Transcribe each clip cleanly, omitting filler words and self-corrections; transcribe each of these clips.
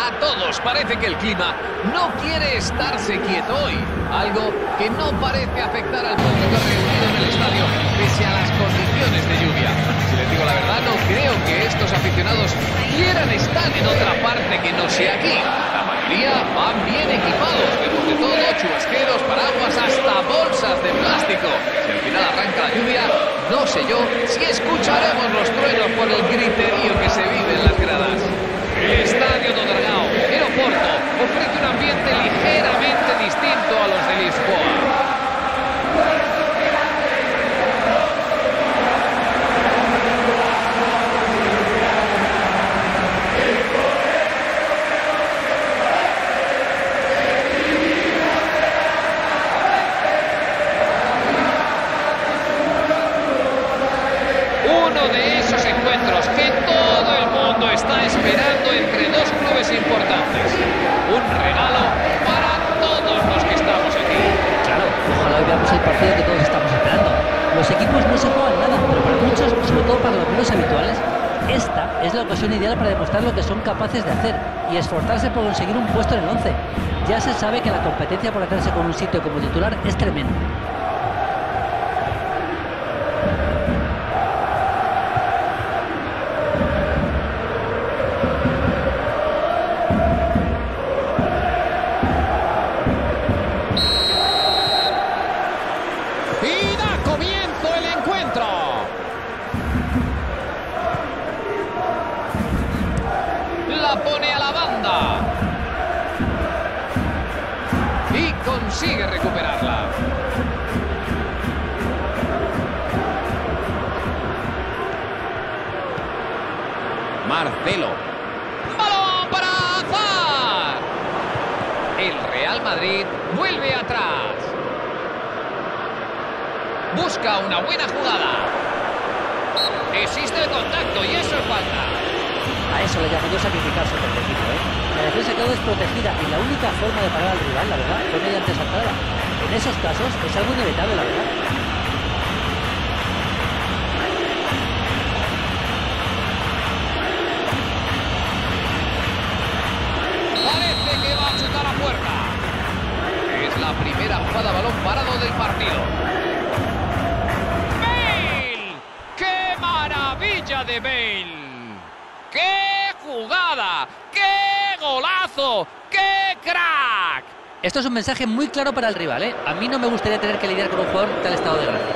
A todos parece que el clima no quiere estarse quieto hoy, algo que no parece afectar al público reunido en el estadio, pese a las condiciones de lluvia. Si les digo la verdad, no creo que estos aficionados quieran estar en otra parte que no sea aquí. La mayoría van bien equipados, vemos de todo, chubasqueros, paraguas, hasta bolsas de plástico. Si al final arranca la lluvia, no sé yo si escucharemos los truenos por el griterío que se vive en las gradas. El Estadio do Dragão, en Oporto, ofrece un ambiente ligeramente distinto a los de Lisboa. Uno de esos encuentros que todo el mundo está esperando entre dos clubes importantes. Un regalo para todos los que estamos aquí. Claro, ojalá hoy veamos el partido que todos estamos esperando. Los equipos no se juegan nada, pero para muchos, sobre todo para los menos habituales, esta es la ocasión ideal para demostrar lo que son capaces de hacer y esforzarse por conseguir un puesto en el 11. Ya se sabe que la competencia por hacerse con un sitio como titular es tremenda. Y da comienzo el encuentro. La pone a la banda. Y consigue recuperarla. Marcelo. ¡Balón para Hazard! El Real Madrid vuelve atrás. Busca una buena jugada. Existe el contacto y eso es falta. A eso le llamo yo sacrificarse por el equipo, ¿eh? La defensa quedó desprotegida y la única forma de parar al rival, la verdad, fue mediante esa entrada. En esos casos es algo inevitable, la verdad. Parece que va a chutar a puerta. Es la primera jugada a balón parado del partido. ¡Bale! ¡Qué maravilla de Bale! ¡Qué jugada! ¡Qué golazo! ¡Qué crack! Esto es un mensaje muy claro para el rival, ¿eh? A mí no me gustaría tener que lidiar con un jugador en tal estado de gracia.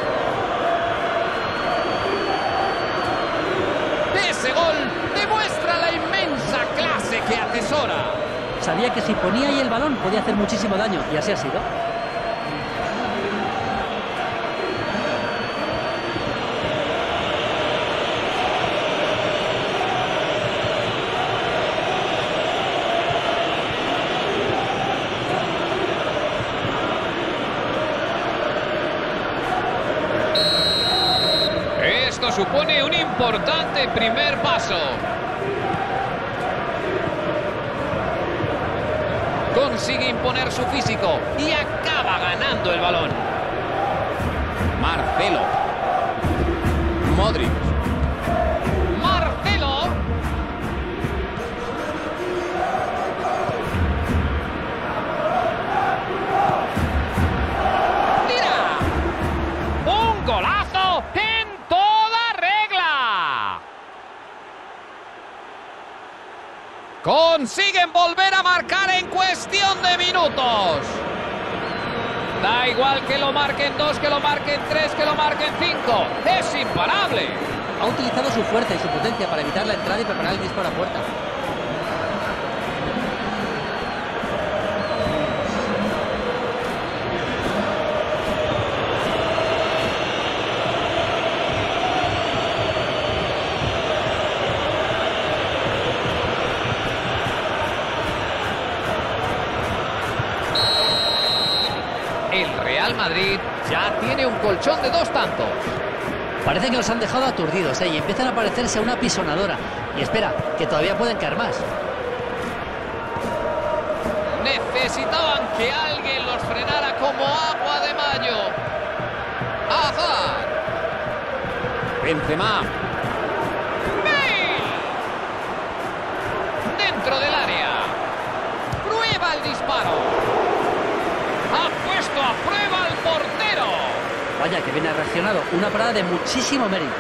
Ese gol demuestra la inmensa clase que atesora. Sabía que si ponía ahí el balón podía hacer muchísimo daño y así ha sido. Esto supone un importante primer paso. Consigue imponer su físico y acaba ganando el balón. Marcelo. Modric. Marcelo. ¡Tira! ¡Un golazo en toda regla! Consiguen volver a marcar en cuestión de minutos. Da igual que lo marquen 2, que lo marquen 3, que lo marquen 5. Es imparable. Ha utilizado su fuerza y su potencia para evitar la entrada y preparar el disparo a puerta. El Real Madrid ya tiene un colchón de 2 tantos. Parece que los han dejado aturdidos, y empiezan a parecerse a una pisonadora. Y espera, que todavía pueden caer más. Necesitaban que alguien los frenara como agua de mayo. Hazard. Benzema. Bale. Dentro del área. que bien ha reaccionado. Una parada de muchísimo mérito.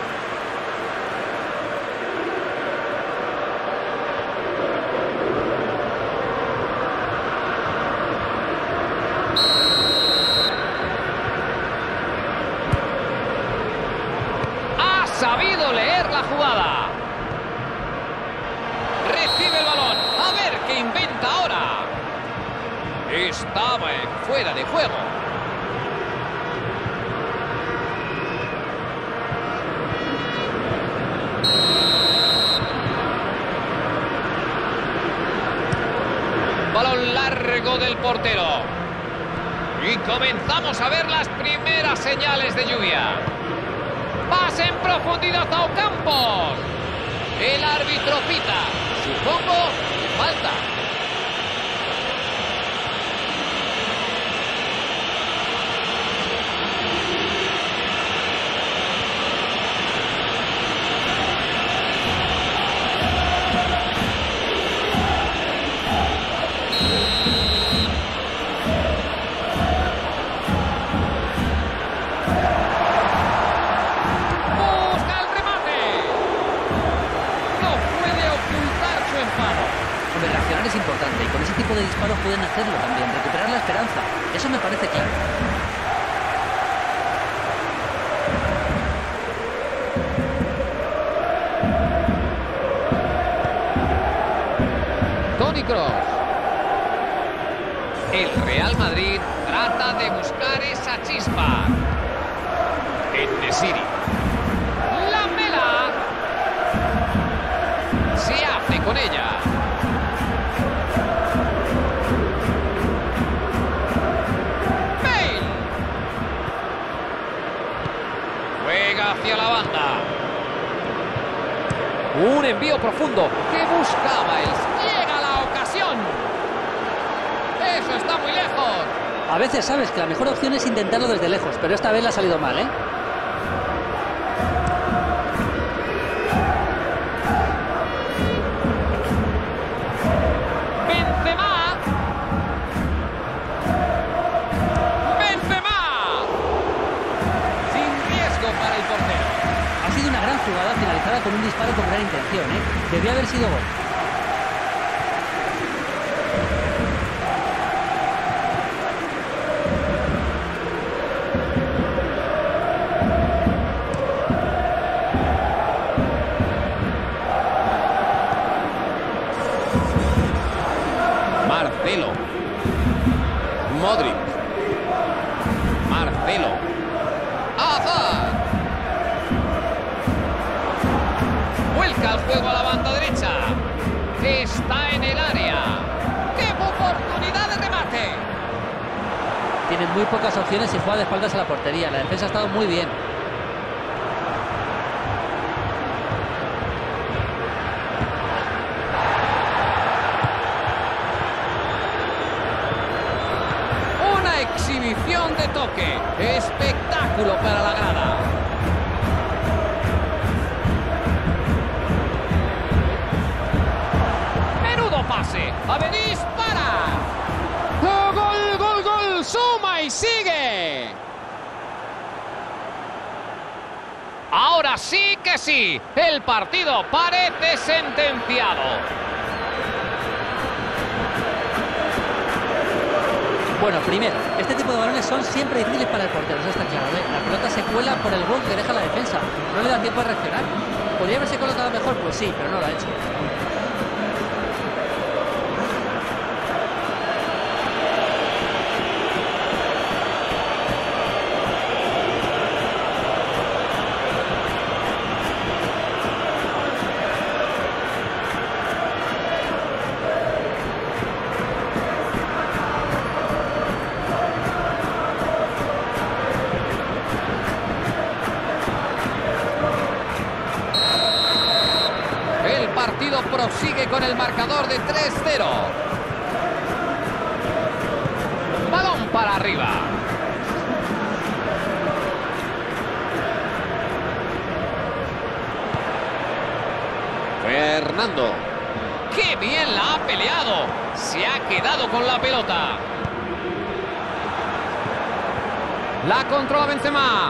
Ha sabido leer la jugada. Recibe el balón. A ver qué inventa ahora. Estaba fuera de juego. Balón largo del portero. Y comenzamos a ver las primeras señales de lluvia. Pase en profundidad a Ocampos. El árbitro pita. Supongo que falta. Es importante y con ese tipo de disparos pueden hacerlo también, recuperar la esperanza. Eso me parece claro. Toni Kroos. El Real Madrid trata de buscar esa chispa. En-Nesyri. La Mela. Se hace con ella. Hacia la banda. Un envío profundo que buscaba él. Llega la ocasión. Eso está muy lejos. A veces sabes que la mejor opción es intentarlo desde lejos, pero esta vez le ha salido mal, ¿eh? Jugada finalizada con un disparo con gran intención, ¿eh? Debió haber sido gol. Marcelo. Modric. Marcelo. Hazard. Vuelca el juego a la banda derecha. Está en el área. ¡Qué oportunidad de remate! Tienen muy pocas opciones y juega de espaldas a la portería. La defensa ha estado muy bien. Una exhibición de toque. Espectáculo para la grada. Pase. ¡Ave dispara! ¡Oh, gol, gol, gol! ¡Suma y sigue! Ahora sí que sí. El partido parece sentenciado. Bueno, primero, este tipo de balones son siempre difíciles para el portero, eso está claro, ¿eh? La pelota se cuela por el gol que deja la defensa. No le da tiempo a reaccionar. ¿Podría haberse colocado mejor? Pues sí, pero no lo ha hecho. Prosigue con el marcador de 3-0. Balón para arriba. Fernando. ¡Qué bien la ha peleado! Se ha quedado con la pelota. La controla Benzema.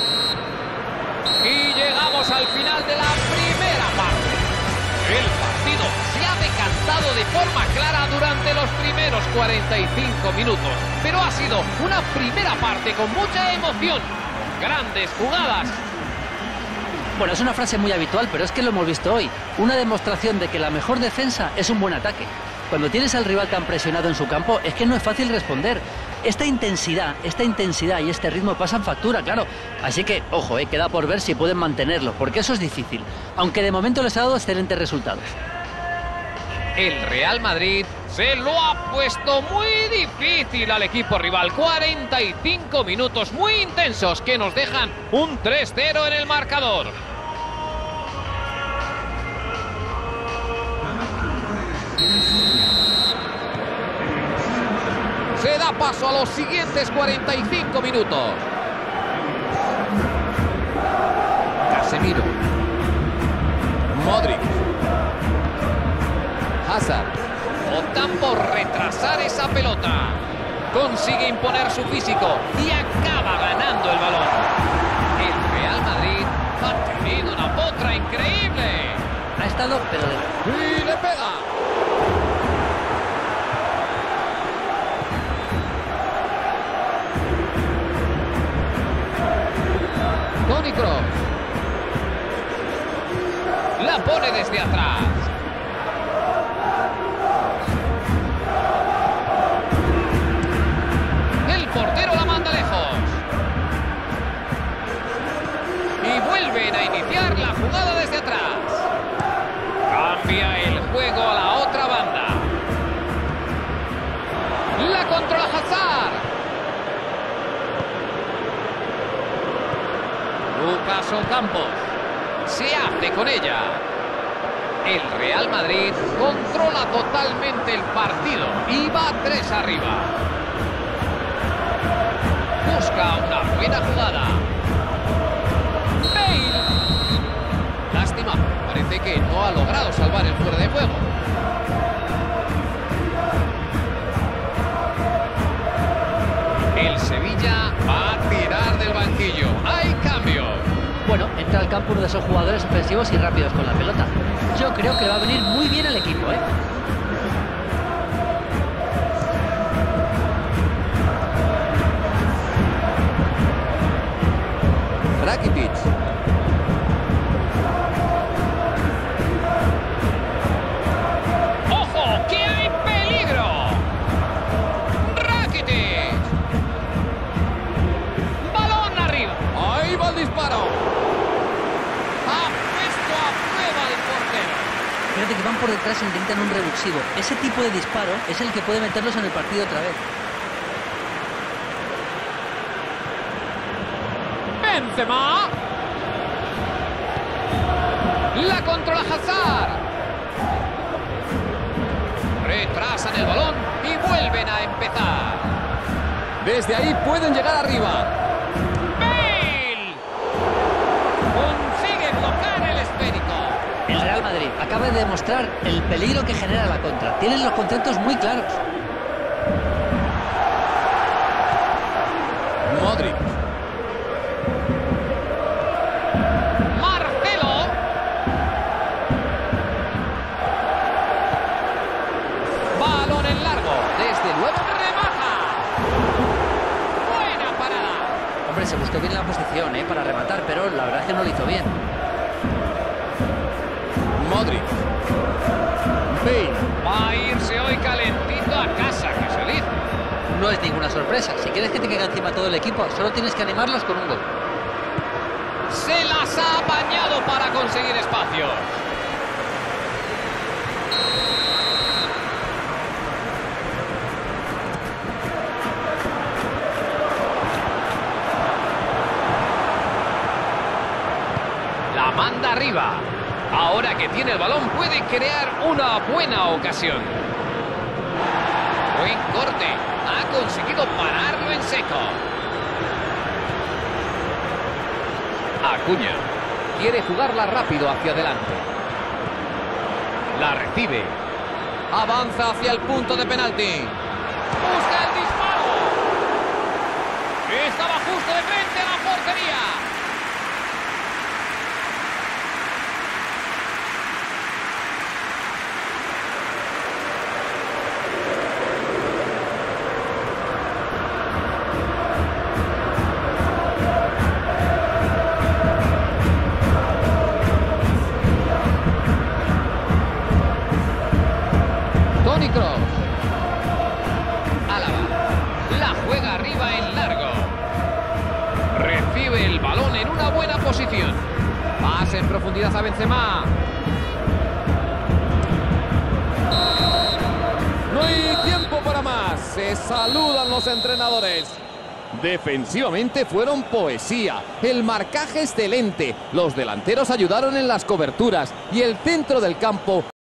Y llegamos al final de la primera parte. El partido se ha decantado de forma clara durante los primeros 45 minutos. Pero ha sido una primera parte con mucha emoción. Grandes jugadas. Bueno, es una frase muy habitual, pero es que lo hemos visto hoy. Una demostración de que la mejor defensa es un buen ataque. Cuando tienes al rival tan presionado en su campo, es que no es fácil responder. Esta intensidad y este ritmo pasan factura, claro. Así que, ojo, queda por ver si pueden mantenerlo, porque eso es difícil. Aunque de momento les ha dado excelentes resultados. El Real Madrid se lo ha puesto muy difícil al equipo rival. 45 minutos muy intensos que nos dejan un 3-0 en el marcador. Se da paso a los siguientes 45 minutos. Casemiro. Modric. Hazard. Optan por retrasar esa pelota. Consigue imponer su físico y acaba ganando el balón. El Real Madrid ha tenido una potra increíble. Ha estado, pero... ¡Y le pega! Toni Kroos. La pone desde atrás. El portero la manda lejos. Y vuelven a iniciar la jugada desde atrás. Cambia el juego a la otra banda. La controla Hazard. Lucas Ocampos se hace con ella. El Real Madrid controla totalmente el partido y va 3 arriba. Busca una buena jugada. Bale. Lástima, parece que no ha logrado salvar el fuera de juego. El Sevilla va a tirar del banquillo. Hay cambio. Bueno, entra al campo uno de esos jugadores ofensivos y rápidos con la pelota. Yo creo que va a venir muy bien el equipo, ¿eh? Rakitic. ¡Ojo! ¡Que hay peligro! Rakitic. Balón arriba. Ahí va el disparo. Ha puesto a prueba el portero. Fíjate que van por detrás e intentan un revulsivo. Ese tipo de disparo es el que puede meterlos en el partido otra vez. Benzema. La controla Hazard. Retrasan el balón y vuelven a empezar. Desde ahí pueden llegar arriba. ¡Bale! Consigue bloquear el esférico. El Real Madrid acaba de demostrar el peligro que genera la contra. Tienen los conceptos muy claros. Modric. Marcelo. Balón en largo. Desde luego remaja. Buena parada. Hombre, se buscó bien la posición, para rematar, pero la verdad es que no lo hizo bien. Modric. Bale. Va a irse hoy calentito a casa, que se dice. No es ninguna sorpresa. Si quieres que te quede encima todo el equipo, solo tienes que animarlos con un gol. Se las ha apañado para conseguir espacio. La manda arriba. Ahora que tiene el balón puede crear una buena ocasión. Buen corte. Ha conseguido pararlo en seco. Acuña. Quiere jugarla rápido hacia adelante. La recibe. Avanza hacia el punto de penalti. Busca el disparo. Estaba justo de frente a la portería. Toni Kroos. Álava. La juega arriba en largo. Recibe el balón en una buena posición. Pase en profundidad a Benzema. No hay tiempo para más. Se saludan los entrenadores. Defensivamente fueron poesía. El marcaje excelente. Los delanteros ayudaron en las coberturas. Y el centro del campo